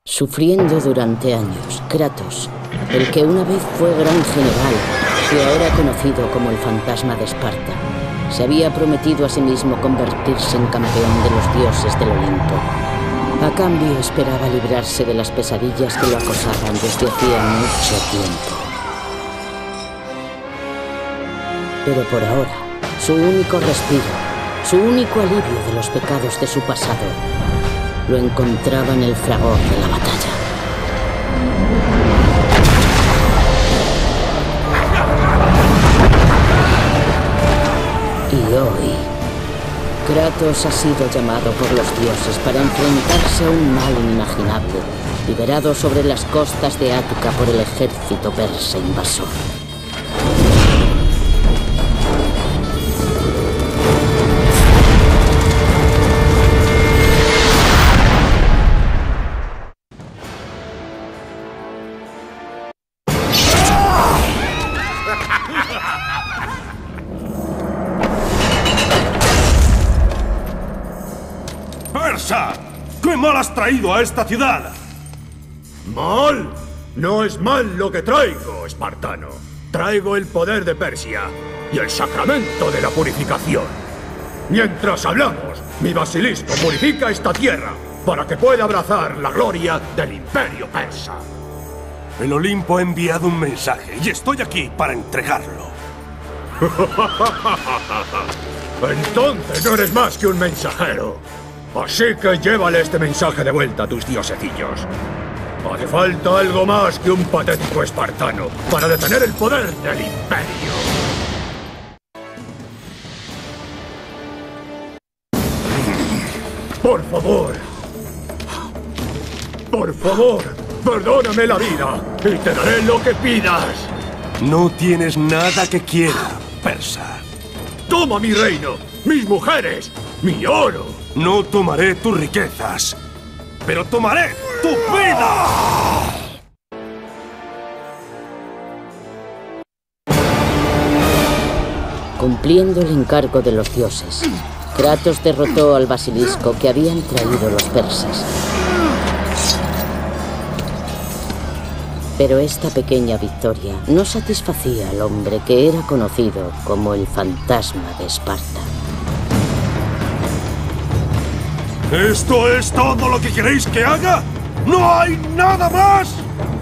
Sufriendo durante años, Kratos, el que una vez fue gran general y ahora conocido como el fantasma de Esparta, se había prometido a sí mismo convertirse en campeón de los dioses del Olimpo. A cambio esperaba librarse de las pesadillas que lo acosaban desde hacía mucho tiempo. Pero por ahora, su único respiro, su único alivio de los pecados de su pasado, lo encontraba en el fragor de la batalla. Y hoy, Kratos ha sido llamado por los dioses para enfrentarse a un mal inimaginable, liberado sobre las costas de Ática por el ejército persa invasor. ¡Persa! ¿Qué mal has traído a esta ciudad? ¿Mal? No es mal lo que traigo, espartano. Traigo el poder de Persia y el sacramento de la purificación. Mientras hablamos, mi basilisco purifica esta tierra para que pueda abrazar la gloria del imperio persa. El Olimpo ha enviado un mensaje y estoy aquí para entregarlo. Entonces no eres más que un mensajero. Así que llévale este mensaje de vuelta a tus diosecillos. Hace falta algo más que un patético espartano para detener el poder del imperio. Por favor. Por favor, perdóname la vida y te daré lo que pidas. No tienes nada que quiera, persa. Toma mi reino, mis mujeres, mi oro. No tomaré tus riquezas, pero tomaré tu vida. Cumpliendo el encargo de los dioses, Kratos derrotó al basilisco que habían traído los persas. Pero esta pequeña victoria no satisfacía al hombre que era conocido como el fantasma de Esparta. ¿Esto es todo lo que queréis que haga? ¡No hay nada más!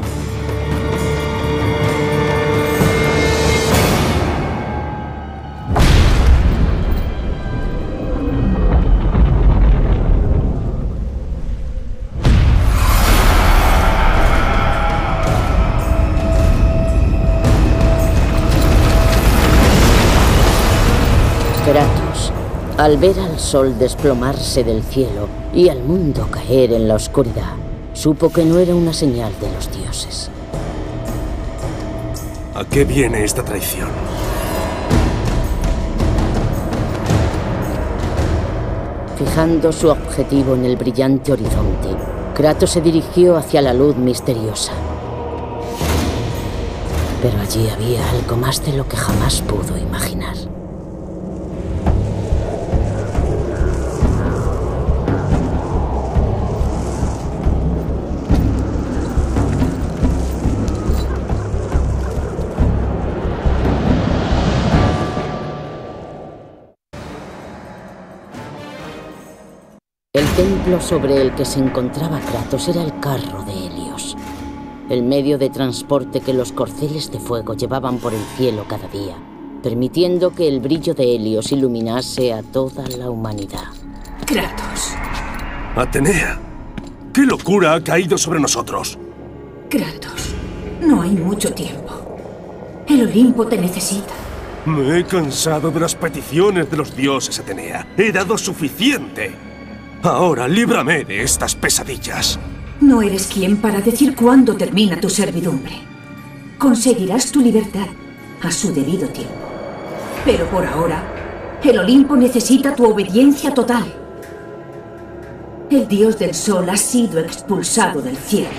Kratos, al ver al sol desplomarse del cielo y al mundo caer en la oscuridad, supo que no era una señal de los dioses. ¿A qué viene esta traición? Fijando su objetivo en el brillante horizonte, Kratos se dirigió hacia la luz misteriosa. Pero allí había algo más de lo que jamás pudo imaginar. El templo sobre el que se encontraba Kratos era el carro de Helios, el medio de transporte que los corceles de fuego llevaban por el cielo cada día, permitiendo que el brillo de Helios iluminase a toda la humanidad. Kratos. Atenea, ¿qué locura ha caído sobre nosotros? Kratos, no hay mucho tiempo. El Olimpo te necesita. Me he cansado de las peticiones de los dioses, Atenea. He dado suficiente. Ahora, líbrame de estas pesadillas. No eres quien para decir cuándo termina tu servidumbre. Conseguirás tu libertad a su debido tiempo. Pero por ahora, el Olimpo necesita tu obediencia total. El dios del sol ha sido expulsado del cielo.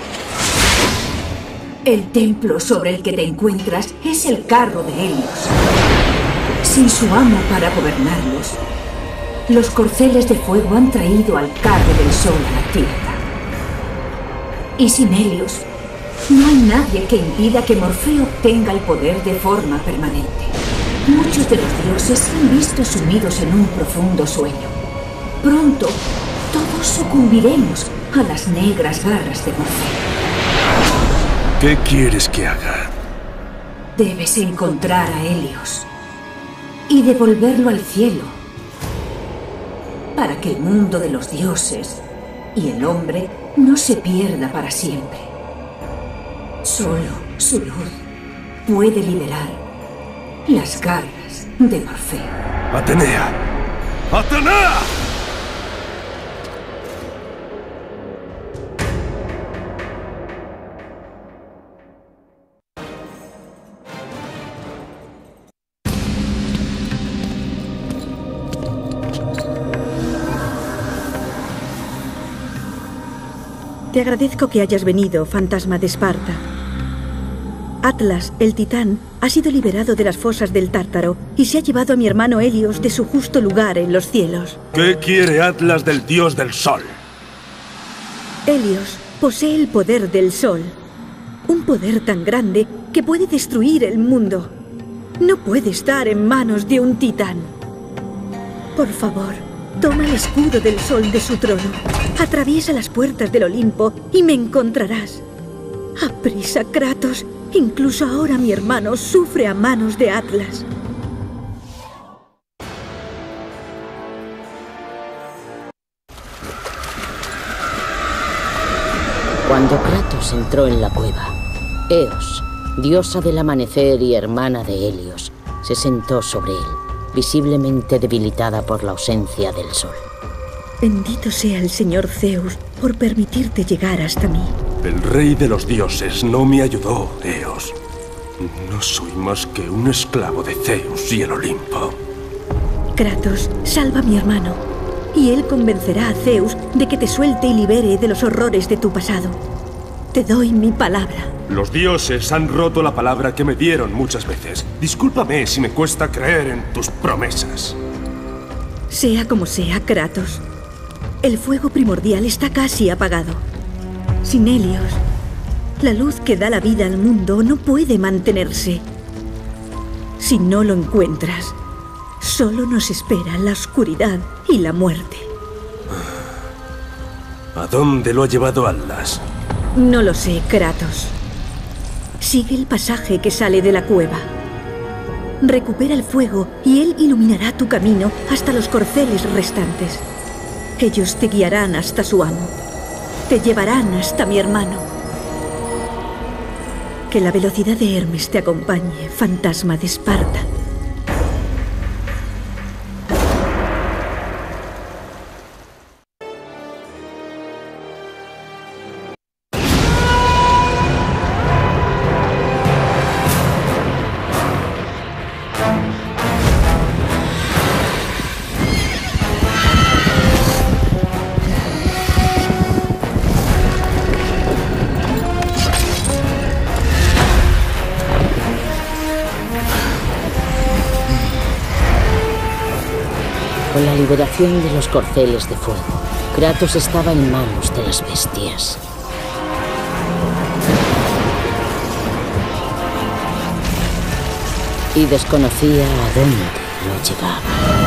El templo sobre el que te encuentras es el carro de Helios. Sin su amo para gobernarlos, los corceles de fuego han traído al carro del sol a la tierra. Y sin Helios, no hay nadie que impida que Morfeo obtenga el poder de forma permanente. Muchos de los dioses se han visto sumidos en un profundo sueño. Pronto, todos sucumbiremos a las negras garras de Morfeo. ¿Qué quieres que haga? Debes encontrar a Helios y devolverlo al cielo, para que el mundo de los dioses y el hombre no se pierda para siempre. Solo su luz puede liberar las garras de Morfeo. ¡Atenea! ¡Atenea! Te agradezco que hayas venido, fantasma de Esparta. Atlas, el titán, ha sido liberado de las fosas del Tártaro y se ha llevado a mi hermano Helios de su justo lugar en los cielos. ¿Qué quiere Atlas del dios del sol? Helios posee el poder del sol. Un poder tan grande que puede destruir el mundo. No puede estar en manos de un titán. Por favor, toma el escudo del sol de su trono. Atraviesa las puertas del Olimpo y me encontrarás. ¡Aprisa, Kratos! Incluso ahora mi hermano sufre a manos de Atlas. Cuando Kratos entró en la cueva, Eos, diosa del amanecer y hermana de Helios, se sentó sobre él, visiblemente debilitada por la ausencia del sol. Bendito sea el señor Zeus por permitirte llegar hasta mí. El rey de los dioses no me ayudó, Eos. No soy más que un esclavo de Zeus y el Olimpo. Kratos, salva a mi hermano, y él convencerá a Zeus de que te suelte y libere de los horrores de tu pasado. Te doy mi palabra. Los dioses han roto la palabra que me dieron muchas veces. Discúlpame si me cuesta creer en tus promesas. Sea como sea, Kratos, el fuego primordial está casi apagado. Sin Helios, la luz que da la vida al mundo no puede mantenerse. Si no lo encuentras, solo nos espera la oscuridad y la muerte. ¿A dónde lo ha llevado Atlas? No lo sé, Kratos. Sigue el pasaje que sale de la cueva. Recupera el fuego y él iluminará tu camino hasta los corceles restantes. Ellos te guiarán hasta su amo. Te llevarán hasta mi hermano. Que la velocidad de Hermes te acompañe, fantasma de Esparta. Con la liberación de los corceles de fuego, Kratos estaba en manos de las bestias. Y desconocía a dónde lo llevaba.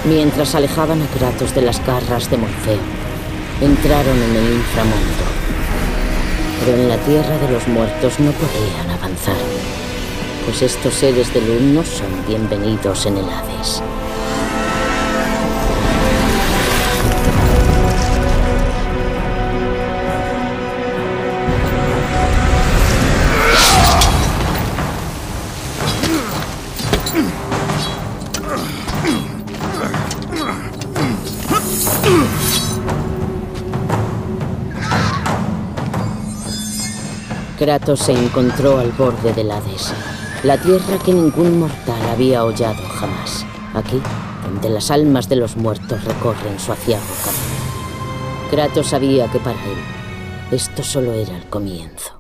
Mientras alejaban a Kratos de las garras de Morfeo, entraron en el inframundo. Pero en la tierra de los muertos no podían avanzar, pues estos seres de luz no son bienvenidos en el Hades. Kratos se encontró al borde del Hades, la tierra que ningún mortal había hollado jamás. Aquí, donde las almas de los muertos recorren su aciago camino. Kratos sabía que para él, esto solo era el comienzo.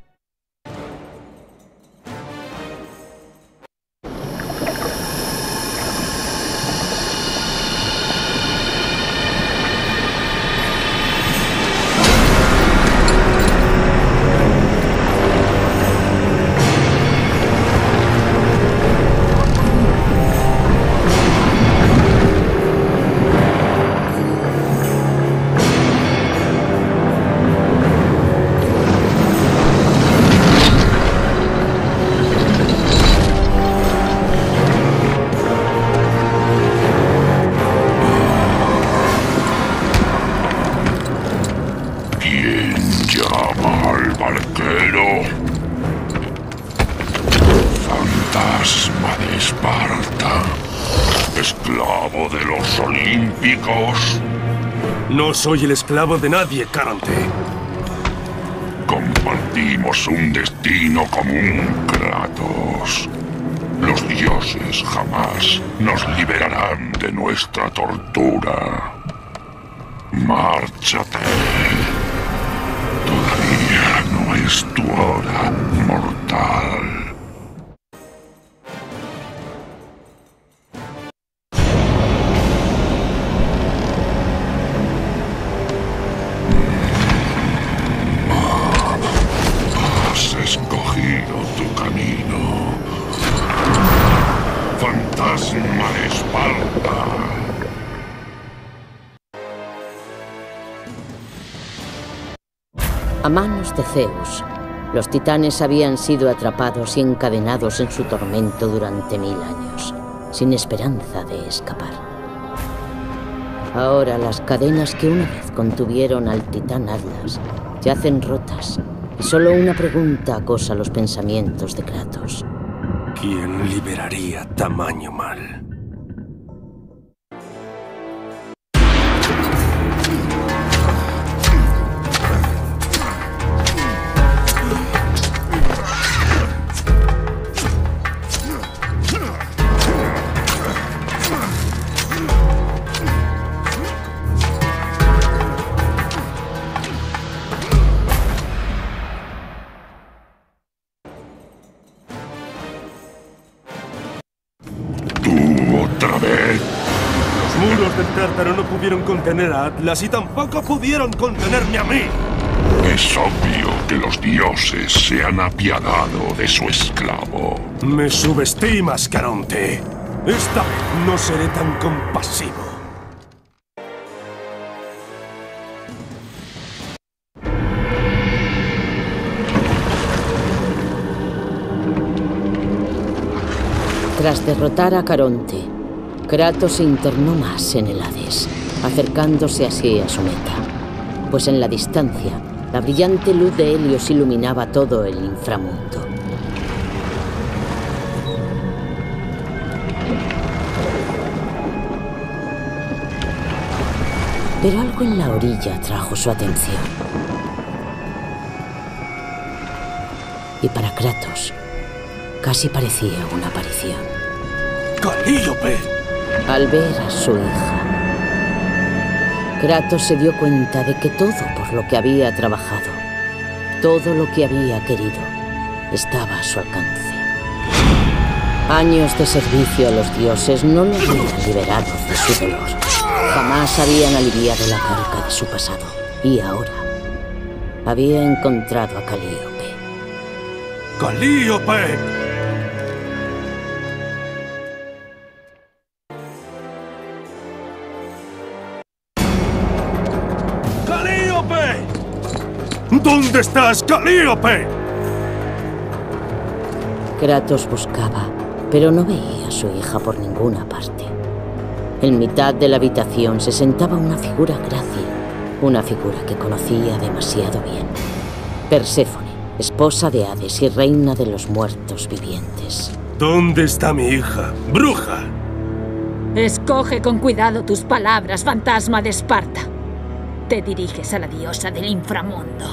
Fantasma de Esparta, esclavo de los olímpicos. No soy el esclavo de nadie, Caronte. Compartimos un destino común, Kratos. Los dioses jamás nos liberarán de nuestra tortura. Márchate. Todavía no es tu hora, mortal. Has escogido tu camino. Fantasma de Esparta. A manos de Zeus, los titanes habían sido atrapados y encadenados en su tormento durante 1000 años, sin esperanza de escapar. Ahora las cadenas que una vez contuvieron al titán Atlas yacen rotas, y solo una pregunta acosa los pensamientos de Kratos. ¿Quién liberaría tamaño mal? ¿Otra vez? Los muros del Tártaro no pudieron contener a Atlas y tampoco pudieron contenerme a mí. Es obvio que los dioses se han apiadado de su esclavo. Me subestimas, Caronte. Esta vez no seré tan compasivo. Tras derrotar a Caronte, Kratos se internó más en el Hades, acercándose así a su meta, pues en la distancia, la brillante luz de Helios iluminaba todo el inframundo. Pero algo en la orilla atrajo su atención. Y para Kratos, casi parecía una aparición. ¡Calíope! Al ver a su hija, Kratos se dio cuenta de que todo por lo que había trabajado, todo lo que había querido, estaba a su alcance. Años de servicio a los dioses no lo habían liberado de su dolor. Jamás habían aliviado la carga de su pasado. Y ahora había encontrado a Calíope. ¡Calíope! ¡Calíope! ¿Dónde estás, Calíope? Kratos buscaba, pero no veía a su hija por ninguna parte. En mitad de la habitación se sentaba una figura grácil, una figura que conocía demasiado bien. Perséfone, esposa de Hades y reina de los muertos vivientes. ¿Dónde está mi hija, bruja? Escoge con cuidado tus palabras, fantasma de Esparta. Te diriges a la diosa del inframundo.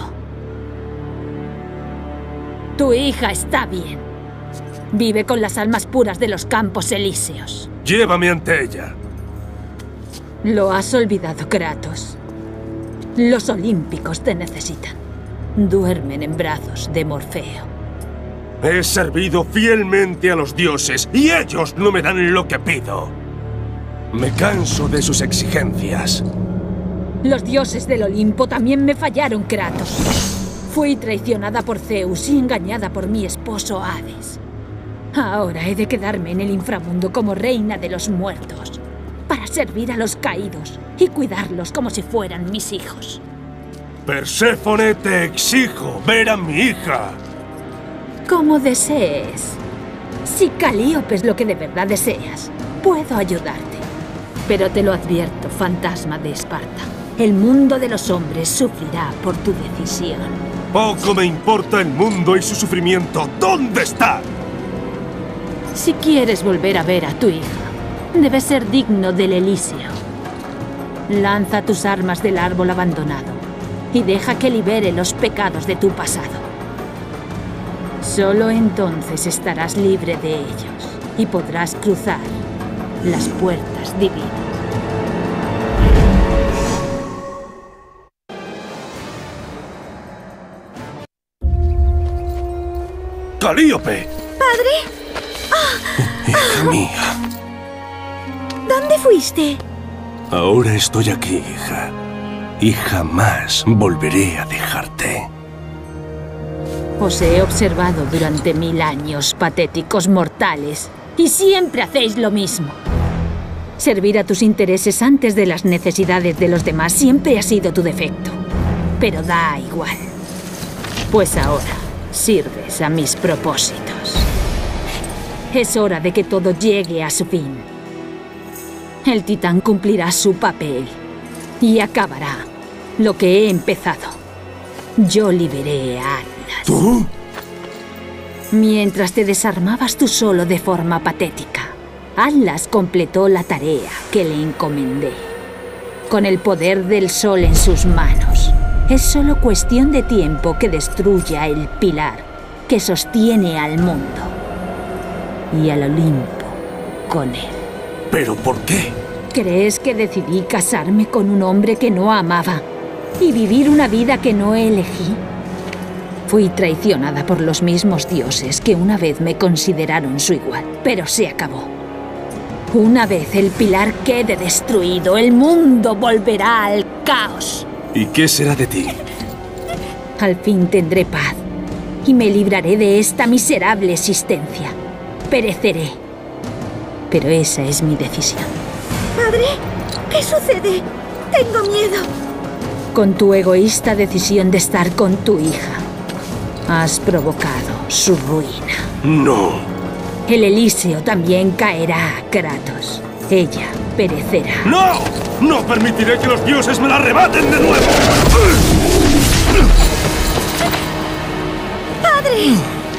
Tu hija está bien. Vive con las almas puras de los campos elíseos. Llévame ante ella. Lo has olvidado, Kratos. Los olímpicos te necesitan. Duermen en brazos de Morfeo. He servido fielmente a los dioses y ellos no me dan lo que pido. Me canso de sus exigencias. Los dioses del Olimpo también me fallaron, Kratos. Fui traicionada por Zeus y engañada por mi esposo Hades. Ahora he de quedarme en el inframundo como reina de los muertos, para servir a los caídos y cuidarlos como si fueran mis hijos. Perséfone, te exijo ver a mi hija. Como desees. Si Calíope es lo que de verdad deseas, puedo ayudarte. Pero te lo advierto, fantasma de Esparta. El mundo de los hombres sufrirá por tu decisión. Poco me importa el mundo y su sufrimiento. ¿Dónde está? Si quieres volver a ver a tu hija, debes ser digno del Elíseo. Lanza tus armas del árbol abandonado y deja que libere los pecados de tu pasado. Solo entonces estarás libre de ellos y podrás cruzar las puertas divinas. ¡Calíope! ¡Padre! Hija mía. ¿Dónde fuiste? Ahora estoy aquí, hija. Y jamás volveré a dejarte. Os he observado durante 1000 años, patéticos mortales, y siempre hacéis lo mismo. Servir a tus intereses antes de las necesidades de los demás siempre ha sido tu defecto. Pero da igual. Pues ahora sirves a mis propósitos. Es hora de que todo llegue a su fin. El titán cumplirá su papel y acabará lo que he empezado. Yo liberé a Atlas. ¿Tú? Mientras te desarmabas tú solo de forma patética, Atlas completó la tarea que le encomendé. Con el poder del sol en sus manos, es solo cuestión de tiempo que destruya el pilar que sostiene al mundo y al Olimpo con él. ¿Pero por qué? ¿Crees que decidí casarme con un hombre que no amaba y vivir una vida que no elegí? Fui traicionada por los mismos dioses que una vez me consideraron su igual, pero se acabó. Una vez el pilar quede destruido, el mundo volverá al caos. ¿Y qué será de ti? Al fin tendré paz y me libraré de esta miserable existencia. Pereceré, pero esa es mi decisión. ¿Padre? ¿Qué sucede? Tengo miedo. Con tu egoísta decisión de estar con tu hija, has provocado su ruina. No. El Elíseo también caerá, Kratos. Ella perecerá. ¡No! ¡No permitiré que los dioses me la arrebaten de nuevo! ¡Padre!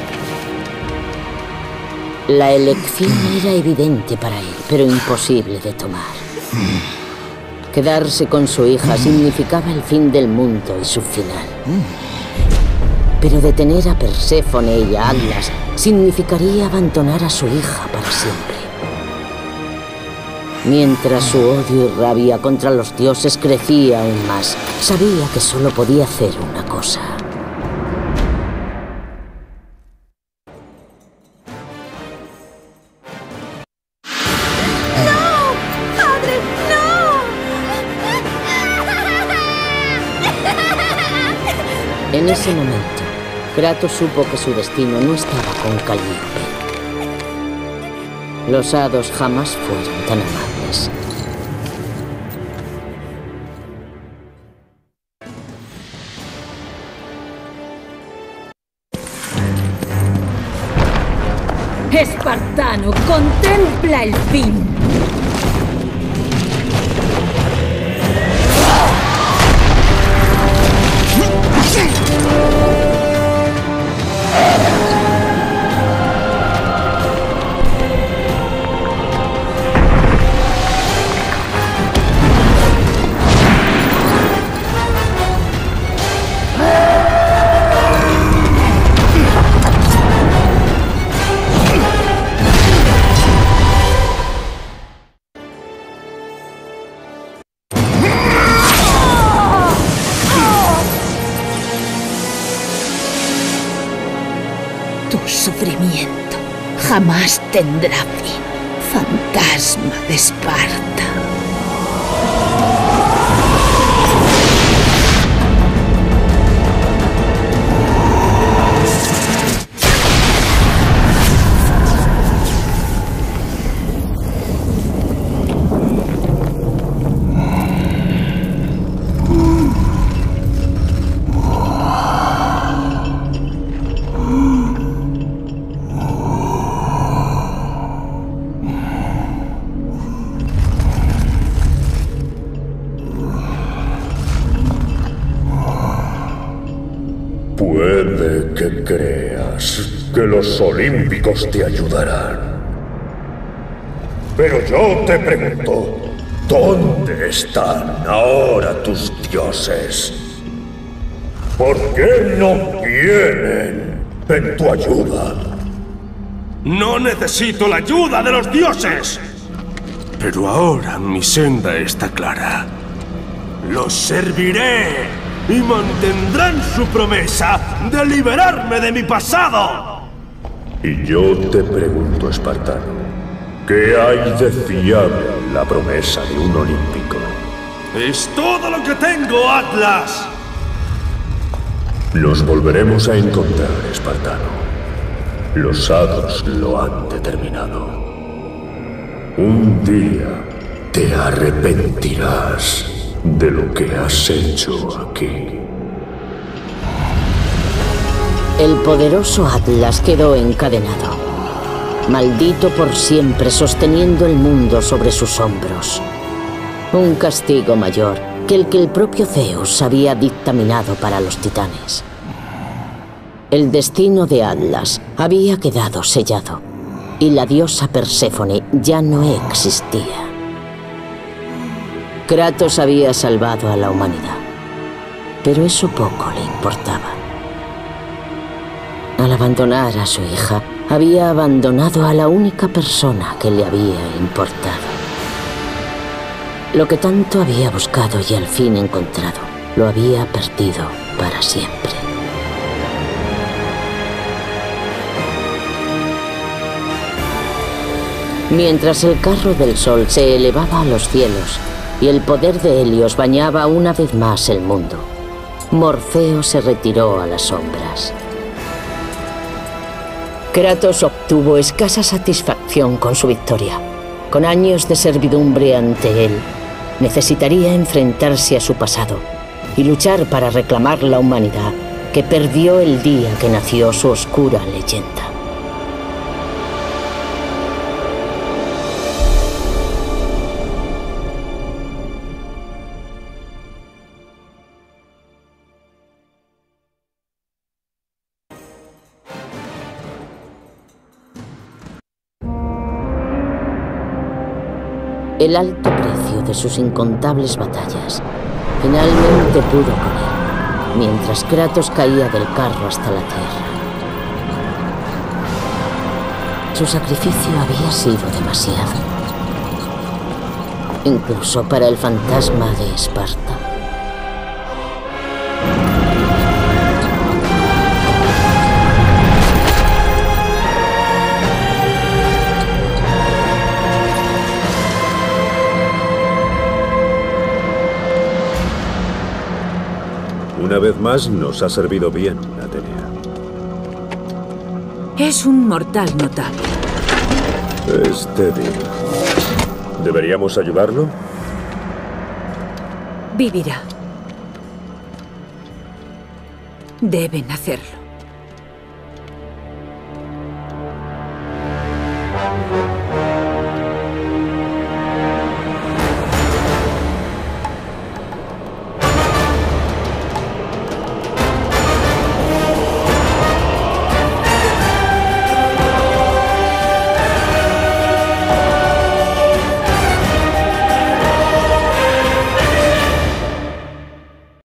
La elección era evidente para él, pero imposible de tomar. Quedarse con su hija significaba el fin del mundo y su final. Pero detener a Perséfone y a Atlas significaría abandonar a su hija para siempre. Mientras su odio y rabia contra los dioses crecía aún más, sabía que solo podía hacer una cosa. En ese momento, Kratos supo que su destino no estaba con Calíope. Los hados jamás fueron tan amables. Espartano, contempla el fin. Tu sufrimiento jamás tendrá fin, fantasma de Esparta. Puede que creas que los olímpicos te ayudarán. Pero yo te pregunto, ¿dónde están ahora tus dioses? ¿Por qué no vienen en tu ayuda? ¡No necesito la ayuda de los dioses! Pero ahora mi senda está clara. ¡Los serviré! Y mantendrán su promesa de liberarme de mi pasado. Y yo te pregunto, espartano, ¿qué hay de fiable en la promesa de un olímpico? ¡Es todo lo que tengo, Atlas! Nos volveremos a encontrar, espartano. Los hados lo han determinado. Un día te arrepentirás de lo que has hecho aquí. El poderoso Atlas quedó encadenado, maldito por siempre, sosteniendo el mundo sobre sus hombros. Un castigo mayor que el propio Zeus había dictaminado para los titanes. El destino de Atlas había quedado sellado, y la diosa Perséfone ya no existía. Kratos había salvado a la humanidad, pero eso poco le importaba. Al abandonar a su hija, había abandonado a la única persona que le había importado. Lo que tanto había buscado y al fin encontrado, lo había perdido para siempre. Mientras el carro del sol se elevaba a los cielos y el poder de Helios bañaba una vez más el mundo, Morfeo se retiró a las sombras. Kratos obtuvo escasa satisfacción con su victoria. Con años de servidumbre ante él, necesitaría enfrentarse a su pasado y luchar para reclamar la humanidad que perdió el día que nació su oscura leyenda. El alto precio de sus incontables batallas finalmente pudo con él, mientras Kratos caía del carro hasta la tierra. Su sacrificio había sido demasiado, incluso para el fantasma de Esparta. Una vez más nos ha servido bien, Atenea. Es un mortal notable. Es débil. ¿Deberíamos ayudarlo? Vivirá. Deben hacerlo.